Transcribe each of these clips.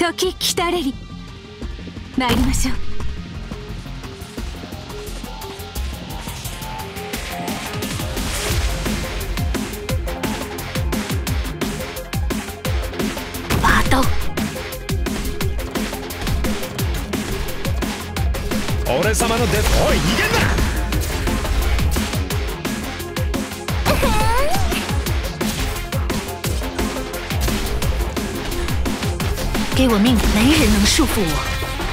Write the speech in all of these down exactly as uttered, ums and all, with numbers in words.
時来たれり。参りましょう。バト。 俺様のデス。おい逃げんな。 给我命令，没人能束缚我。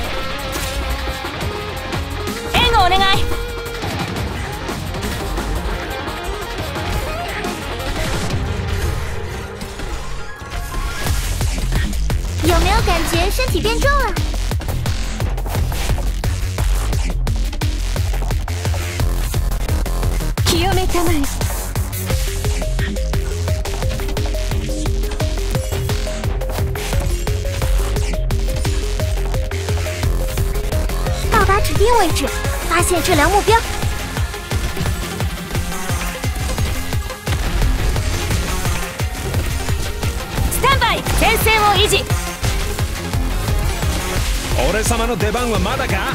援護お願い。 有没有感觉身体变重了？ 清めたまえ。 到达指定位置，发现测量目标。 スタンバイ、前線を維持。 俺様の出番はまだか。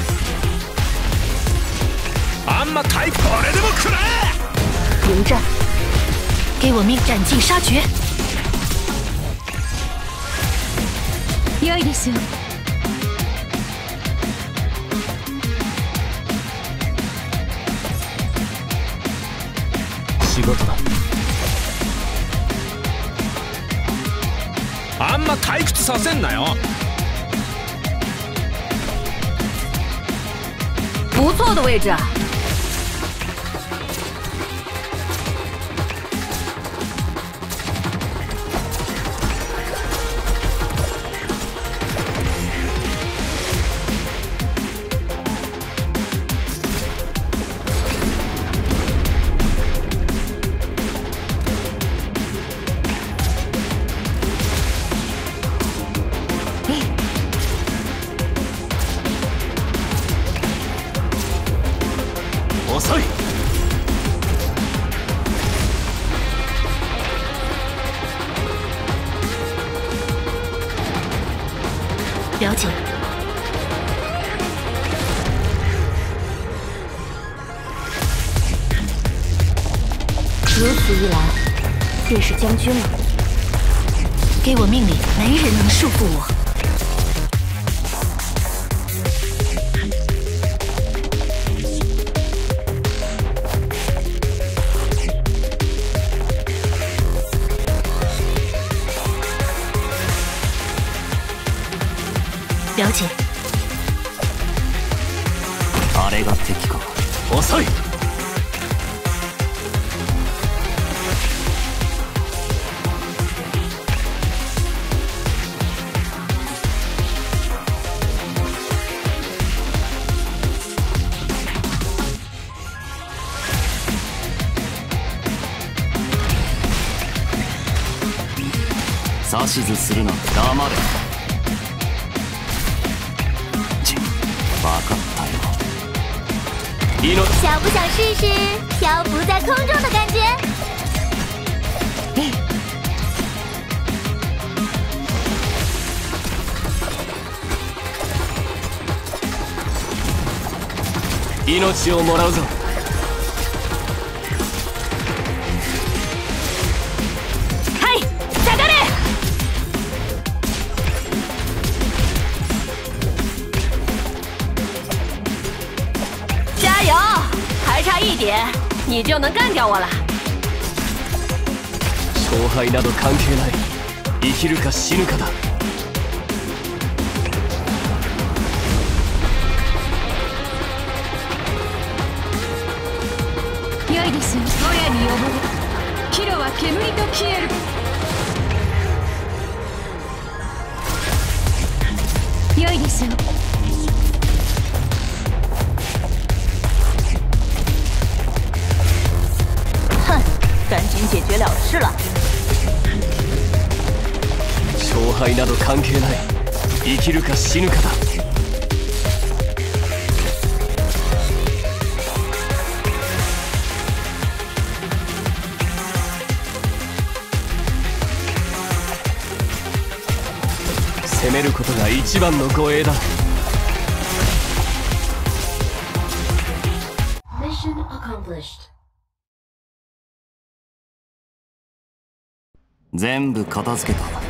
あんま太鼓。これでも食らえ。 迎战，给我命，斩尽杀绝。良いでしょう。 仕事だ。あんま退屈させんなよ。 不错的位置啊。 遅い。 了解。如此一来，便是将军了。给我命令，没人能束缚我。了解。 あれが敵か。遅い。指図するな。黙れ。分かったよ。 想不想试试漂浮在空中的感觉？ 命をもらうぞ。 はい下がれ。加油，还差一点你就能干掉我了。 勝敗など関係ない。生きるか死ぬかだ。 良いですよ。野屋に登る。キロは煙と消える。良いですよ。哼，赶紧解决了事了。 勝敗など関係ない。生きるか死ぬかだ。攻めるることが一番の護衛だ。 全部片付けた。